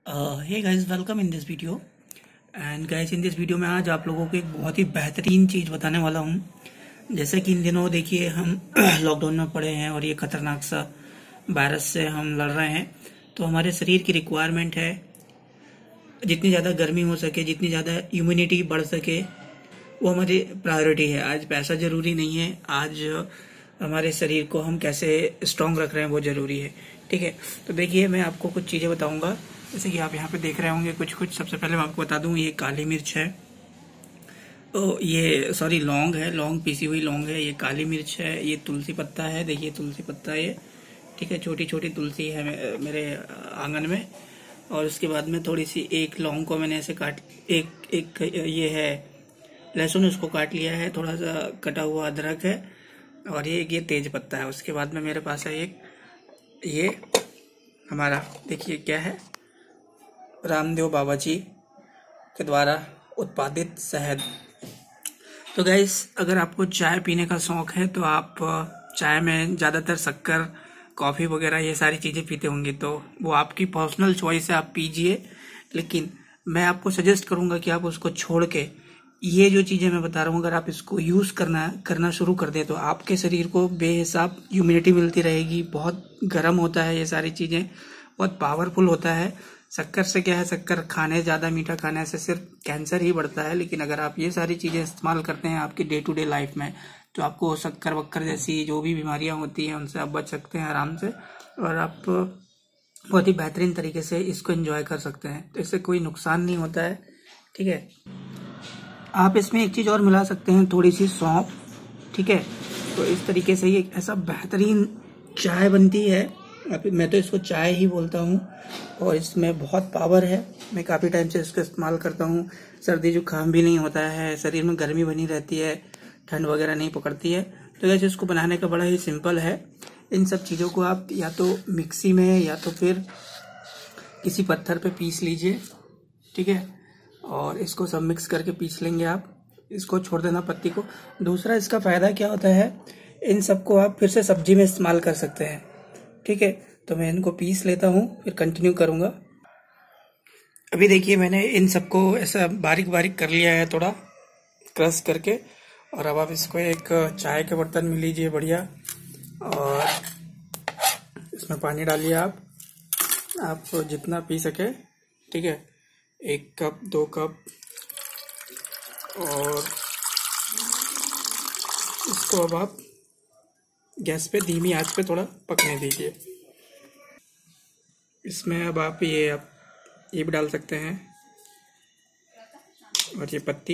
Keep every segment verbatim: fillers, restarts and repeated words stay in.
Hey guys, welcome in this video. And guys, in this video में आज आप लोगों को एक बहुत ही बेहतरीन चीज़ बताने वाला हूँ। जैसे कि इन दिनों देखिए हम लॉकडाउन में पड़े हैं और ये खतरनाक सा वायरस से हम लड़ रहे हैं। तो हमारे शरीर की रिक्वायरमेंट है जितनी ज़्यादा गर्मी हो सके, जितनी ज़्यादा इम्यूनिटी बढ़ सके, वो हमारी प्रायोरिटी है। आज पैसा ज़रूरी नहीं है, आज हमारे शरीर को हम कैसे स्ट्रांग रख रहे हैं वो ज़रूरी है। ठीक है, तो देखिए मैं आपको कुछ चीज़ें बताऊंगा। जैसे कि आप यहाँ पे देख रहे होंगे कुछ कुछ। सबसे पहले मैं आपको बता दूं, ये काली मिर्च है, ओ ये सॉरी लौंग है, लौंग पीसी हुई लौंग है। ये काली मिर्च है, ये तुलसी पत्ता है, देखिए तुलसी पत्ता ये, ठीक है, छोटी छोटी तुलसी है मेरे आंगन में। और उसके बाद में थोड़ी सी एक लौंग को मैंने ऐसे काट, एक एक ये है लहसुन, उसको काट लिया है, थोड़ा सा कटा हुआ अदरक है, और ये ये तेज पत्ता है। उसके बाद में मेरे पास है एक ये हमारा, देखिए क्या है, रामदेव बाबा जी के द्वारा उत्पादित शहद। तो गाइस, अगर आपको चाय पीने का शौक है तो आप चाय में ज़्यादातर शक्कर, कॉफ़ी वगैरह ये सारी चीज़ें पीते होंगे, तो वो आपकी पर्सनल चॉइस है, आप पीजिए। लेकिन मैं आपको सजेस्ट करूंगा कि आप उसको छोड़ के ये जो चीज़ें मैं बता रहा हूँ, अगर आप इसको यूज़ करना करना शुरू कर दें तो आपके शरीर को बेहिसाब इम्यूनिटी मिलती रहेगी। बहुत गर्म होता है ये सारी चीज़ें, बहुत पावरफुल होता है। शक्कर से क्या है, शक्कर खाने, ज़्यादा मीठा खाने से सिर्फ कैंसर ही बढ़ता है। लेकिन अगर आप ये सारी चीज़ें इस्तेमाल करते हैं आपकी डे टू डे लाइफ में, तो आपको शक्कर वक्कर जैसी जो भी बीमारियां होती हैं उनसे आप बच सकते हैं आराम से, और आप बहुत ही बेहतरीन तरीके से इसको एंजॉय कर सकते हैं। तो इससे कोई नुकसान नहीं होता है। ठीक है, आप इसमें एक चीज़ और मिला सकते हैं, थोड़ी सी सौंफ। ठीक है, तो इस तरीके से ये ऐसा बेहतरीन चाय बनती है। मैं तो इसको चाय ही बोलता हूँ, और इसमें बहुत पावर है। मैं काफ़ी टाइम से इसको इस्तेमाल करता हूँ। सर्दी जुकाम भी नहीं होता है, शरीर में गर्मी बनी रहती है, ठंड वगैरह नहीं पकड़ती है। तो वैसे इसको बनाने का बड़ा ही सिंपल है। इन सब चीज़ों को आप या तो मिक्सी में या तो फिर किसी पत्थर पे पीस लीजिए। ठीक है, और इसको सब मिक्स करके पीस लेंगे आप। इसको छोड़ देना पत्ती को। दूसरा इसका फ़ायदा क्या होता है, इन सबको आप फिर से सब्जी में इस्तेमाल कर सकते हैं। ठीक है, तो मैं इनको पीस लेता हूँ, फिर कंटिन्यू करूँगा। अभी देखिए मैंने इन सबको ऐसा बारीक बारीक कर लिया है, थोड़ा क्रश करके। और अब आप इसको एक चाय के बर्तन में लीजिए बढ़िया, और इसमें पानी डालिए आप आप जितना पी सके। ठीक है, एक कप, दो कप, और इसको अब आप गैस पे धीमी आंच पे थोड़ा पकने दीजिए। इसमें अब आप ये आप ये भी डाल सकते हैं, और ये पत्ती।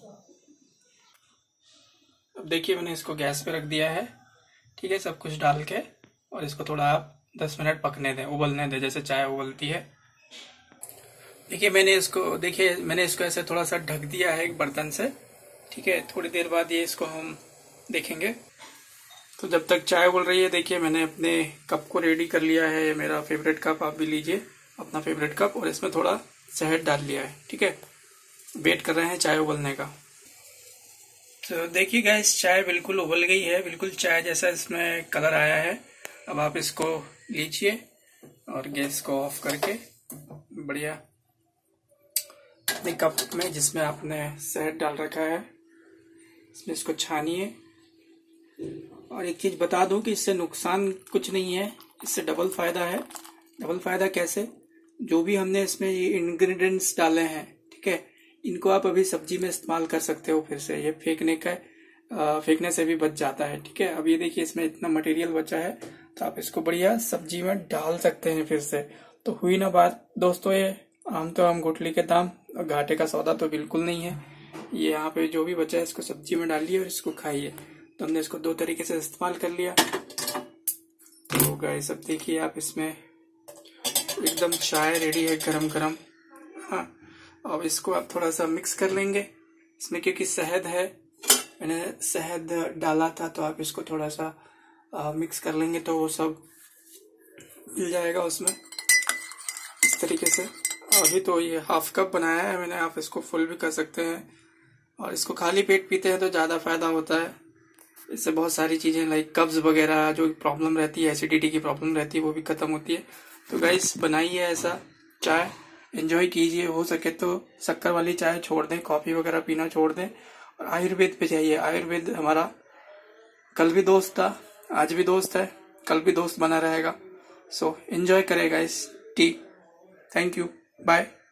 अब देखिए मैंने इसको गैस पे रख दिया है। ठीक है, सब कुछ डाल के, और इसको थोड़ा आप दस मिनट पकने दें, उबलने दें, जैसे चाय उबलती है। देखिए मैंने इसको देखिए मैंने इसको ऐसे थोड़ा सा ढक दिया है एक बर्तन से। ठीक है, थोड़ी देर बाद ये इसको हम देखेंगे। तो जब तक चाय उबल रही है, देखिए मैंने अपने कप को रेडी कर लिया है। ये मेरा फेवरेट कप, आप भी लीजिए अपना फेवरेट कप, और इसमें थोड़ा शहद डाल लिया है। ठीक है, वेट कर रहे हैं चाय उबलने का। तो देखिए गाइस, चाय बिल्कुल उबल गई है, बिल्कुल चाय जैसा इसमें कलर आया है। अब आप इसको लीजिए और गैस को ऑफ करके बढ़िया अपने कप में, जिसमें आपने शहद डाल रखा है, इसमें इसको छानिए। और एक चीज बता दूं कि इससे नुकसान कुछ नहीं है, इससे डबल फायदा है। डबल फायदा कैसे, जो भी हमने इसमें ये इंग्रेडिएंट्स डाले हैं, ठीक है, इनको आप अभी सब्जी में इस्तेमाल कर सकते हो। फिर से ये फेंकने का आ, फेंकने से भी बच जाता है। ठीक है, अब ये देखिए इसमें इतना मटेरियल बचा है, तो आप इसको बढ़िया सब्जी में डाल सकते हैं फिर से। तो हुई ना बात दोस्तों, ये आम तो आम गुठली के दाम, और घाटे का सौदा तो बिल्कुल नहीं है। ये यहाँ पे जो भी बचा है इसको सब्जी में डालिए और इसको खाइए। तो हमने इसको दो तरीके से इस्तेमाल कर लिया। तो गाइस, अब देखिए आप इसमें एकदम चाय रेडी है, गरम गरम। हाँ, अब इसको आप थोड़ा सा मिक्स कर लेंगे इसमें, क्योंकि शहद है, मैंने शहद डाला था, तो आप इसको थोड़ा सा आ, मिक्स कर लेंगे तो वो सब मिल जाएगा उसमें इस तरीके से। अभी तो ये हाफ कप बनाया है मैंने, आप इसको फुल भी कर सकते हैं। और इसको खाली पेट पीते हैं तो ज़्यादा फायदा होता है। इससे बहुत सारी चीज़ें लाइक कब्ज वगैरह जो प्रॉब्लम रहती है, एसिडिटी की प्रॉब्लम रहती है, वो भी खत्म होती है। तो गाइस, बनाइए ऐसा चाय, एंजॉय कीजिए, हो सके तो शक्कर वाली चाय छोड़ दें, कॉफी वगैरह पीना छोड़ दें और आयुर्वेद पे जाइए। आयुर्वेद हमारा कल भी दोस्त था, आज भी दोस्त है, कल भी दोस्त बना रहेगा। सो एंजॉय करेगा इस टी। Thank you, bye.